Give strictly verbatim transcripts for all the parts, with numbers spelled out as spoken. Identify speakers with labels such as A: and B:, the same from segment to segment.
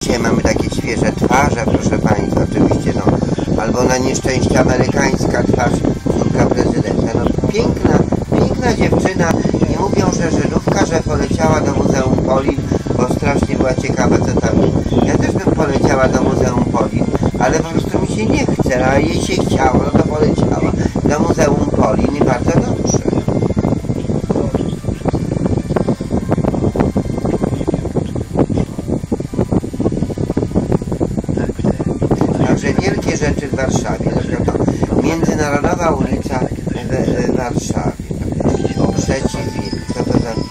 A: dzisiaj mamy takie świeże twarze, proszę Państwa, oczywiście, no. Albo na nieszczęście amerykańska twarz, córka prezydenta. No piękna, piękna dziewczyna. Nie mówią, że Żydówka, że poleciała do Muzeum Polin, bo strasznie była ciekawa, co tam jest. Ja też bym poleciała do Muzeum Polin, ale po prostu mi się nie chce, a jej się chciało, no to poleciała do Muzeum Polin i bardzo dobrze. Także wielkie rzeczy w Warszawie, na przykład to Międzynarodowa ulica w, w Warszawie. Trzeci wilk, co to za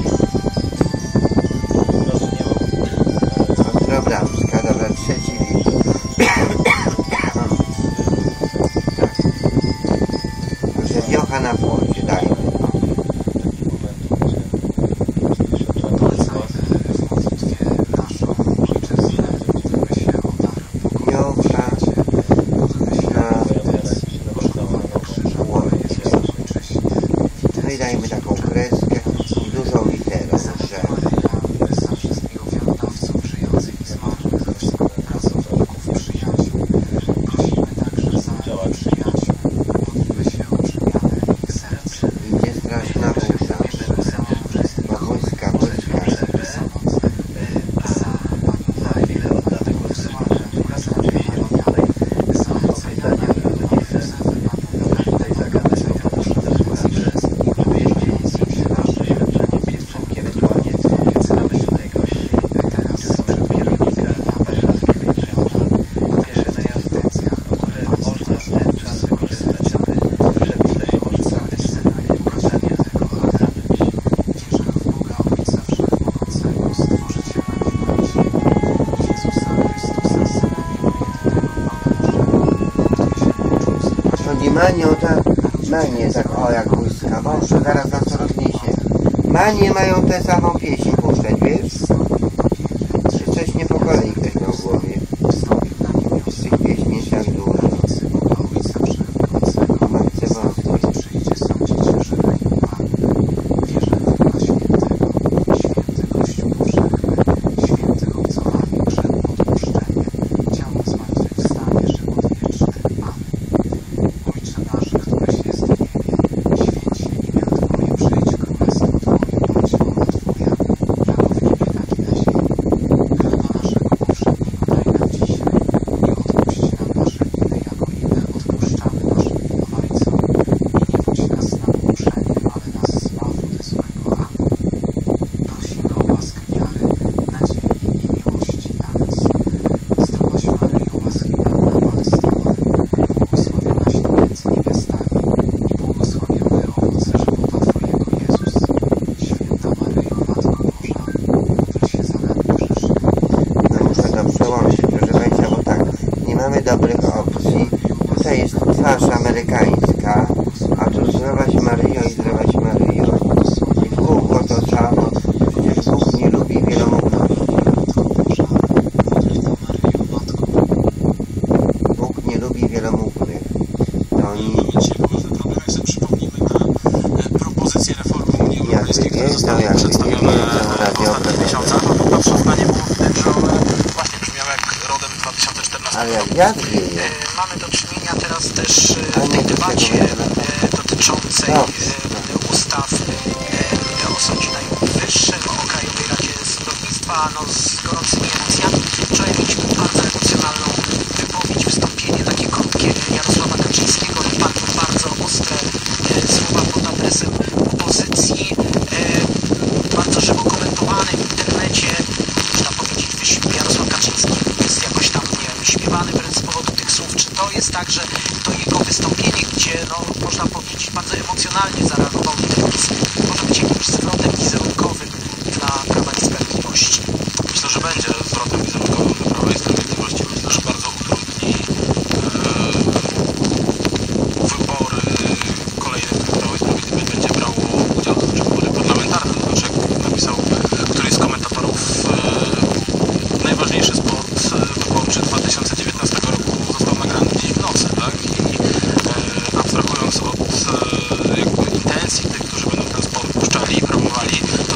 A: Ostrobramska, dobra, trzeci wilk. Proszę, wiocha na płocie, daj. No i dajmy taką kreskę i dużą literą, że idzie straszna burza, błyska, błyska. Nie manie, o ta manie, tak o jak błyska, Boże, zaraz nas to rozniesie. Manie mają tę samą pieśń puszczać, wiesz? Czy coś nie po kolei ktoś miał w głowie? Z tych pieśni jest tak dużo. O Matce Boskiej. Mamy dobrych opcji. Tutaj jest twarz amerykańska, a tu zdrowaś Maryjo i zdrowaś Maryjo. I w kółko to samo. Przecież Bóg nie lubi wielomówności. Bóg nie lubi wielomównych. To oni...
B: Jak sobie przypomnimy na propozycję reformy Unii Europejskiej, które zostały przedstawione w ostatnich miesiącach, to popatrzenie było w tym, że one właśnie brzmiały jak rodem dwa tysiące czternastego
A: Ale
B: roku.
A: jak wieje?
B: Mamy do czynienia teraz też w tej debacie dotyczącej ustaw o Sądzie Najwyższym, o Krajowej Radzie Sądownictwa, no z gorącymi emocjami. Wczoraj mieliśmy bardzo emocjonalną wypowiedź, wystąpienie takie krótkie Jarosława Kaczyńskiego, bardzo, bardzo ostre słowa pod adresem opozycji, bardzo żywo komentowane w internecie. Można powiedzieć, Jarosław Kaczyński jest jakoś tam, nie wiem, śpiewany wręcz z powodu tych słów. Czy to jest tak, że to jego wystąpienie, gdzie, no, można powiedzieć, bardzo emocjonalnie zareagował Telewizji, może być jakimś zwrotem wizerunkowym dla Prawa i Sprawiedliwości?
C: Myślę, że będzie zwrotem wizerunkowym dla Prawa i Sprawiedliwości. Myślę, że bardzo utrudni e, wybory kolejne, w których Prawo i Sprawiedliwość będzie brało udział, to znaczy wybory parlamentarne. To znaczy, jak napisał któryś z komentatorów, e, najważniejszy sport wyborczy dwa tysiące dziewiętnastego roku został nagrany dziś w nocy, tak? I e, abstrahując od e, jakby intencji tych, którzy będą ten sport puszczali i promowali,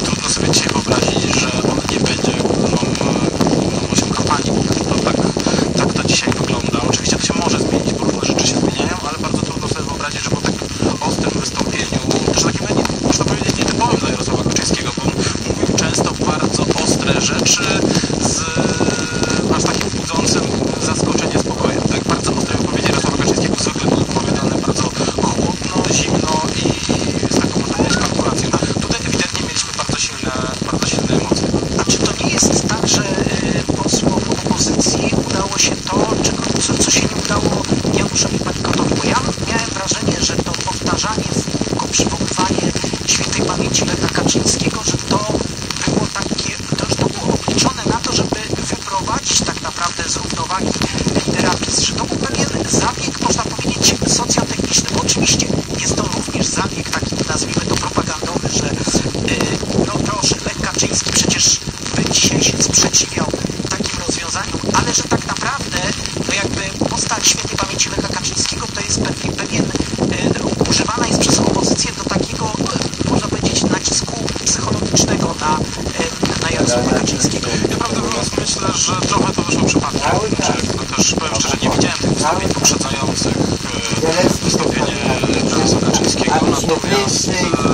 B: uwagi terapii, że to był pewien zabieg, można powiedzieć, socjotechniczny, bo oczywiście jest to również zabieg taki, nazwijmy to propagandowy, że yy, no proszę, Lech Kaczyński przecież by dzisiaj się sprzeciwiał takim rozwiązaniom, ale że tak naprawdę no jakby postać świętej pamięci Lecha Kaczyńskiego to jest pewien, pewien yy, używana jest przez opozycję do takiego, yy, można powiedzieć, nacisku psychologicznego na, yy, na Jarosława Kaczyńskiego.
C: Ja prawdę mówiąc myślę, że trochę to wyszło przypadkiem. Znaczy, no też powiem szczerze, nie widziałem tych wystąpień poprzedzających e, wystąpienie profesora Kaczyńskiego, natomiast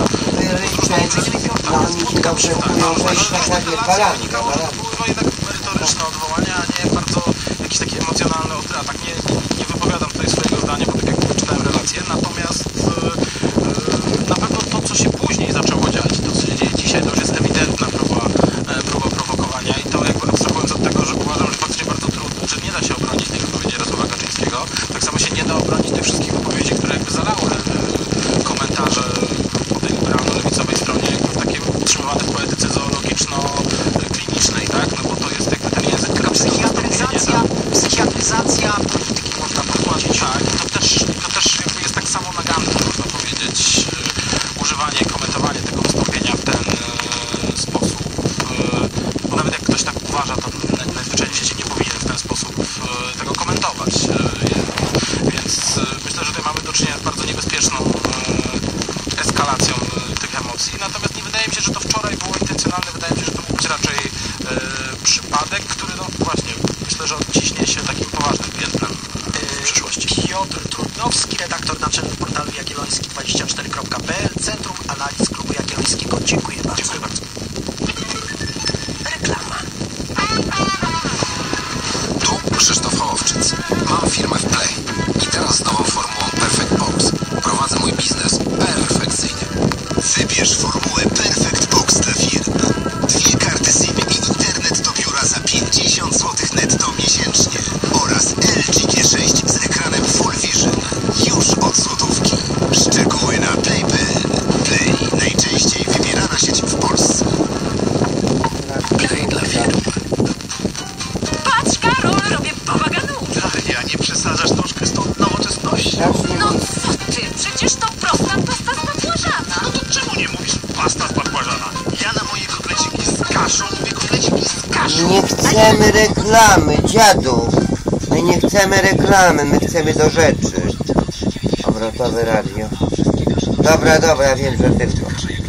C: wynikało, że to były jednak merytoryczne odwołania, a nie bardzo jakiś taki emocjonalny atak. Nie, nie wypowiadam tutaj swojego zdania, bo tak jak czytałem relacje, natomiast e, na pewno to, co się później zaczęło dziać, to co się dzieje dzisiaj, to już jest ewidentna próba, e, próba prowokowania i to jakby abstrahując od tego, że uważam, że faktycznie bardzo trudno, że nie da się obronić tej wypowiedzi Jarosława Kaczyńskiego, tak samo się nie da obronić tych wszystkich wypowiedzi, które jakby zalały e, komentarze po tej liberalno-lewicowej stronie, jakby w takim utrzymywane w poetyce zoologiczno-klinicznej, tak? No bo to jest jakby ten język,
B: taka psychiatryzacja, psychiatryzacja polityki, można powiedzieć.
C: Tak, to też, to też jakby jest tak samo naganne, można powiedzieć, e, używanie, komentowanie tego wystąpienia w ten e, sposób, e, bo nawet jak ktoś tak uważa, to na- najzwyczajniej w świecie nie powinien w ten sposób e, tego komentować, e, więc e, myślę, że tutaj mamy do czynienia z bardzo niebezpieczną e, eskalacją e, tych emocji, natomiast nie wydaje mi się, że to wczoraj było intencjonalne, wydaje mi się, że to mógł być raczej e, przypadek, który no właśnie, myślę, że odciśnie się takim poważnym piętnem w przyszłości.
B: Piotr Trudnowski, redaktor naczelny portalu jagielloński dwadzieścia cztery kropka p l, Centrum Analiz Klubu Jagiellońskiego. Dziękuję bardzo.
C: Dziękuję bardzo.
B: Reklama.
D: Tu Krzysztof Hołowczyc. Mam firmę w Play i teraz z nową formułą Perfect Box prowadzę mój biznes perfekcyjnie. Wybierz formułę Perfect Box dla firm. Dwie karty SIM i internet do biura za pięćdziesiąt złotych netto miesięcznie oraz L G G sześć z ekranem Full Vision już od złotówki. Szczegóły na play kropka p l. Play, najczęściej wybierana sieć w Polsce. Play dla firm.
E: Patrz, Karol, robię bałaganów.
B: Daria, nie przesadzasz troszkę z tą nowoczesnością?
E: No co ty, przecież to prosta pasta z bakłażana.
B: No to czemu nie mówisz pasta z bakłażana? Ja na moje kotleciki z kaszą mówię kotleciki z kaszą.
A: Nie chcemy reklamy, dziadu. My nie chcemy reklamy, my chcemy do rzeczy. Obrotowe radio. Dobra, dobra, ja wiem, że tylko.